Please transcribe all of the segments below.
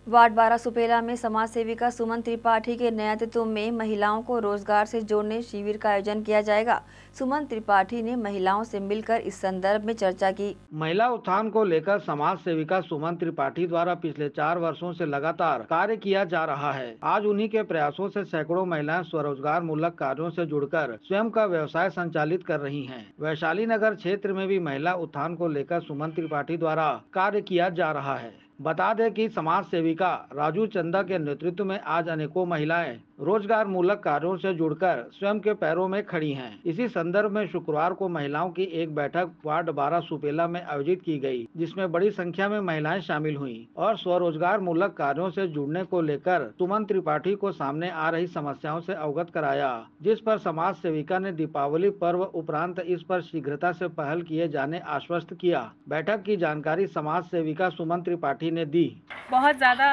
Ward 12 Supela में समाज सेविका सुमन त्रिपाठी के नेतृत्व में महिलाओं को रोजगार से जोड़ने शिविर का आयोजन किया जाएगा। सुमन त्रिपाठी ने महिलाओं से मिलकर इस संदर्भ में चर्चा की। महिला उत्थान को लेकर समाज सेविका सुमन त्रिपाठी द्वारा पिछले 4 वर्षों से लगातार कार्य किया जा रहा है। आज उन्हीं के प्रयासों से सैकड़ों महिलाएं स्वरोजगार मूलक कार्यों से जुड़कर स्वयं का व्यवसाय संचालित कर रही हैं। वैशाली नगर क्षेत्र में भी महिला उत्थान को लेकर सुमन त्रिपाठी द्वारा कार्य किया जा रहा है। बता दें कि समाज सेविका राजू चंदा के नेतृत्व में आज अनेकों महिलाएं रोजगार मूलक कार्यों से जुड़कर स्वयं के पैरों में खड़ी हैं। इसी संदर्भ में शुक्रवार को महिलाओं की एक बैठक वार्ड 12 सुपेला में आयोजित की गई, जिसमें बड़ी संख्या में महिलाएं शामिल हुईं और स्वरोजगार मूलक कार्यों से जुड़ने को लेकर सुमन त्रिपाठी को सामने आ रही समस्याओं से अवगत कराया, जिस पर समाज सेविका ने दीपावली पर्व उपरांत इस पर शीघ्रता से पहल किए जाने आश्वस्त किया। बैठक की जानकारी समाज सेविका सुमन त्रिपाठी ने दी। बहुत ज़्यादा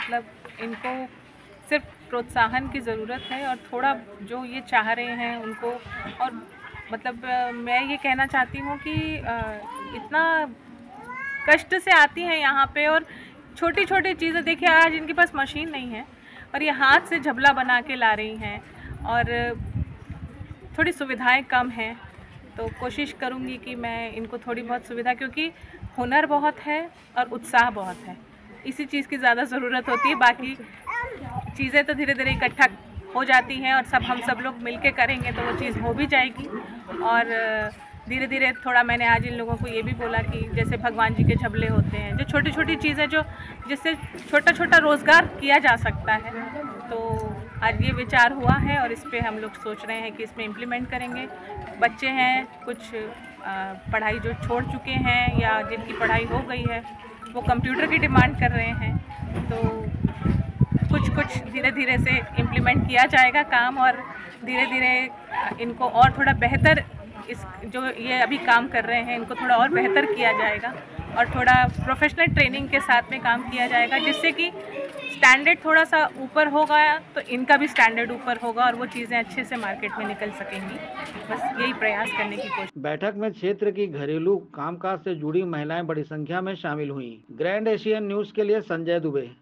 इनको सिर्फ प्रोत्साहन की ज़रूरत है और थोड़ा जो ये चाह रहे हैं उनको, और मैं ये कहना चाहती हूँ कि इतना कष्ट से आती हैं यहाँ पे और छोटी छोटी चीज़ें देखिए, आज इनके पास मशीन नहीं है और ये हाथ से झबला बना के ला रही हैं और थोड़ी सुविधाएं कम हैं, तो कोशिश करूँगी कि मैं इनको थोड़ी बहुत सुविधा, क्योंकि हुनर बहुत है और उत्साह बहुत है, इसी चीज़ की ज़्यादा ज़रूरत होती है। बाकी चीज़ें तो धीरे धीरे इकट्ठा हो जाती हैं और हम सब लोग मिलके करेंगे तो वो चीज़ हो भी जाएगी। और धीरे धीरे थोड़ा मैंने आज इन लोगों को ये भी बोला कि जैसे भगवान जी के झबले होते हैं, जो छोटी छोटी चीज़ें जो जिससे छोटा छोटा रोज़गार किया जा सकता है, तो आज ये विचार हुआ है और इस पे हम लोग सोच रहे हैं कि इसमें इम्प्लीमेंट करेंगे। बच्चे हैं कुछ पढ़ाई जो छोड़ चुके हैं या जिनकी पढ़ाई हो गई है, वो कंप्यूटर की डिमांड कर रहे हैं, तो कुछ धीरे धीरे से इम्प्लीमेंट किया जाएगा काम और धीरे धीरे इनको और थोड़ा बेहतर, इस जो ये अभी काम कर रहे हैं इनको थोड़ा और बेहतर किया जाएगा और थोड़ा प्रोफेशनल ट्रेनिंग के साथ में काम किया जाएगा, जिससे कि स्टैंडर्ड थोड़ा सा ऊपर होगा तो इनका भी स्टैंडर्ड ऊपर होगा और वो चीज़ें अच्छे से मार्केट में निकल सकेंगी। बस यही प्रयास करने की कोशिश। बैठक में क्षेत्र की घरेलू कामकाज से जुड़ी महिलाएं बड़ी संख्या में शामिल हुई। ग्रैंड एशियन न्यूज के लिए संजय दुबे।